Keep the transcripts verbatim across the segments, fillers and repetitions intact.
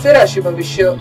आजचे राशी भविष्य.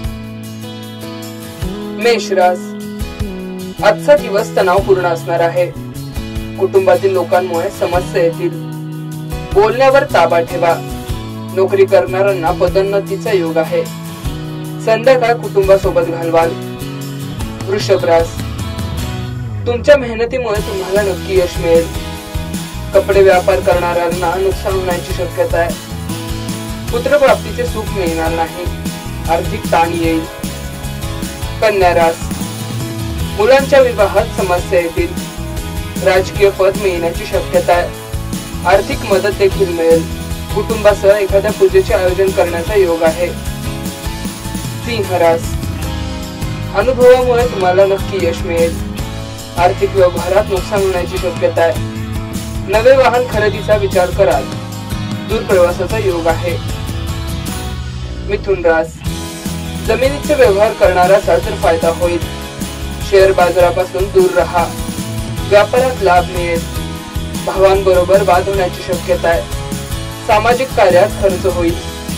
मेष रास. आजचा दिवस तणावपूर्ण असणार आहे. कुटुंबातील लोकांमुळे समस्या येतील. बोलण्यावर ताबा ठेवा. नोकरी करणाऱ्यांना पदोन्नतीचा योग आहे. संध्याकाळ कुटुंबासोबत घालवाल. वृषभ रास. तुमच्या मेहनतीमुळे तुम्हाला नक्की यश मिळेल. कपडे व्यापार करणाऱ्यांना नुकसान होण्याची शक्यता आहे. पुत्रप्राप्तीचे सुख मिळणार नाही. आर्थिक ताण येईल. कन्या रास. मुलांच्या विवाहात समस्या येतील. राजकीय पद मिळण्याची शक्यता आहे. आर्थिक मदत देखील मिळेल. कुटुंबासह एखाद्या पूजेचे आयोजन करण्याचा योग आहे. सिंह रास. अनुभवामुळे तुम्हाला नक्की यश मिळेल. आर्थिक व्यवहारात नुकसान होण्याची शक्यता आहे. नवे वाहन खरेदीचा विचार कराल. दूर प्रवासाचा योग आहे. मिथुन रास. जमिनीचे व्यवहार करणाऱ्याचा तर फायदा होईल. शेअर बाजारापासून दूर राहा. व्यापारात लाभ मिळेल. भावांबरोबर वाद होण्याची शक्यता आहे. सामाजिक कार्यात खर्च होईल.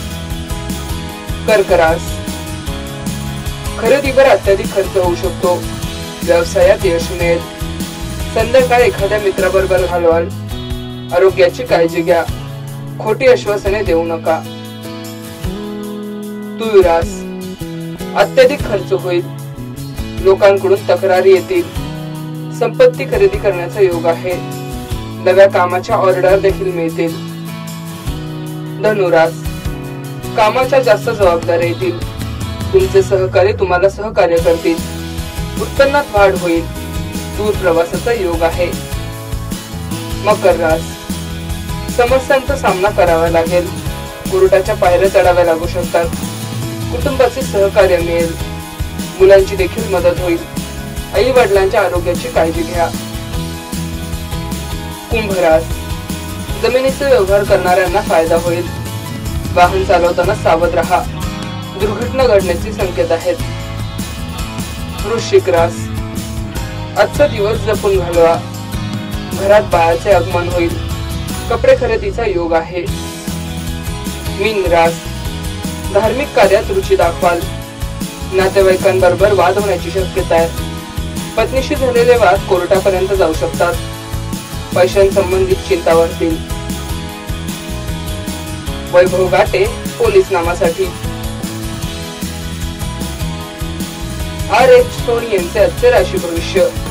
कर्क रास. खरेदीवर अत्याधिक खर्च होऊ शकतो. व्यवसायात यश मिळेल. संध्याकाळ एखाद्या मित्राबरोबर घालवाल. आरोग्याची काळजी घ्या. खोटी आश्वासने देऊ नका. तुळ रास. अत्याधिक खर्च होईल. लोकांकडून तक्रारी येतील. संपत्ती खरेदी करण्याचा योग आहे. नव्या कामाच्या ऑर्डर देखील मिळतील. धनुरास. कामाच्या जास्त जबाबदाऱ्या येतील. तुमचे सहकारी तुम्हाला सहकार्य करतील. उत्पन्नात वाढ होईल. दूर प्रवासाचा योग आहे. मकर रास. समस्यांचा सामना करावा लागेल. कोर्टाच्या पायऱ्या चढाव्या लागू शकतात. कुटुंबाचे सहकार्य मिळेल. मुलांची देखील मदत होईल. आई वडिलांच्या आरोग्याची काळजी घ्या. कुंभ रास. जमिनीचे व्यवहार करणाऱ्यांना फायदा होईल. वाहन चालवताना सावध राहा. दुर्घटना घडण्याचे संकेत आहेत. वृश्चिक रास. आजचा दिवस जपून घालवा. घरात बाळाचे आगमन होईल. कपडे खरेदीचा योग आहे. मीन रास. धार्मिक कार्यात रुची दाखवाल. नातेवाईकांबरोबर वाद होण्याची शक्यता आहे. पत्नीशी झालेले वाद कोर्टापर्यंत जाऊ शकतात. पैशांसंबंधित चिंता वाढतील. वैभव गाटे पोलीस नामासाठी. आर एच सोनी यांचे आजचे राशी भविष्य.